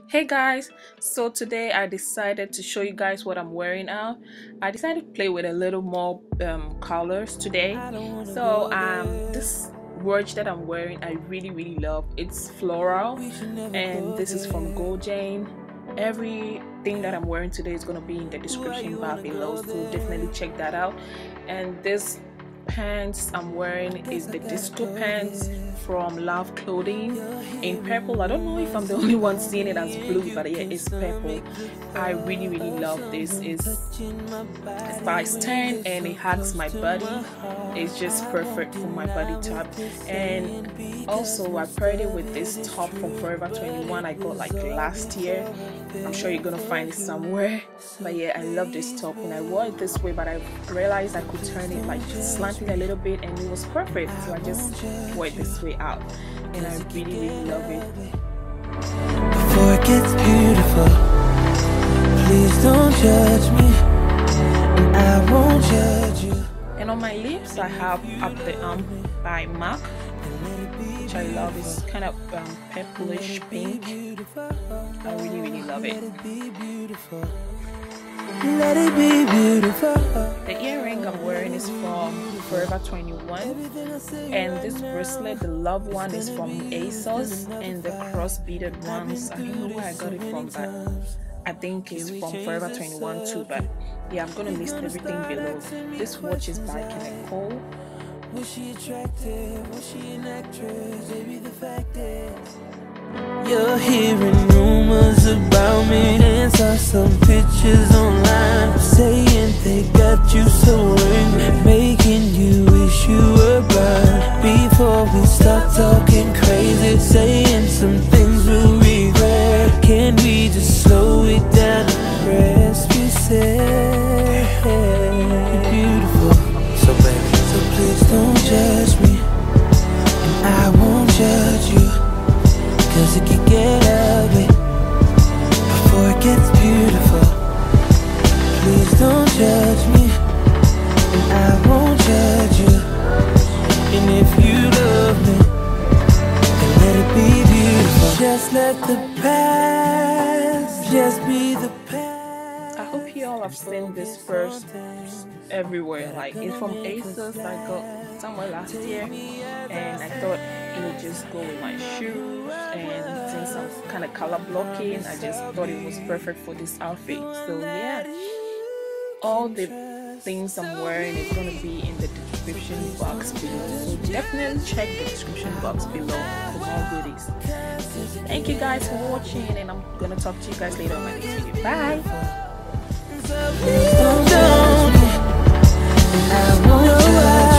Hey guys, so today I decided to show you guys what I'm wearing out. I decided to play with a little more colors today. So this watch that I'm wearing I really love. It's floral and this is from Gold Jane. Everything that I'm wearing today is going to be in the description bar below, so definitely check that out. And this pants I'm wearing is the disco pants from Love Clothing in purple. I don't know if I'm the only one seeing it as blue, but yeah, it's purple. I really love this. It's size 10 and it hugs my body. It's just perfect for my body type. And also I paired it with this top from Forever 21 I got like last year. I'm sure you're gonna find it somewhere, but yeah, I love this top and I wore it this way, but I realized I could turn it like slanting a little bit and it was perfect, so I just wore it this way out and I really love it. Before it gets beautiful, please don't judge me and I won't judge you. And on my lips I have Up the by MAC, which I love. It's kind of purplish pink. I really love it. Let it be beautiful. The earring I'm wearing is from Forever 21, and this bracelet, the love one, is from ASOS, and the cross beaded ones, I don't know where I got it from, but I think it's from Forever 21 too. But yeah, I'm gonna list everything below. This watch is by Kenneth Cole. Was she attractive? Was she an actress? Baby, the fact is you're hearing rumors about me and saw some pictures online saying they got you so angry, making you wish you were blind. Before we start talking crazy, saying some things we'll regret, can we just slow it down and rest? We said you're beautiful, so baby, so please don't judge me and I won't judge you, 'cause it can get ugly before it gets beautiful. Please don't judge me and I won't judge you. And if you love me, then let it be beautiful. Just let the past just be the past. I hope you all have seen this purse everywhere. Like, it's from ASOS. I got somewhere last year and I thought it would just go with my shoes, and since I'm kind of color blocking, I just thought it was perfect for this outfit. So yeah, all the things I'm wearing is going to be in the description box below, so definitely check the description box below for more goodies. Thank you guys for watching, and I'm gonna talk to you guys later on my next video. Bye. Don't, I won't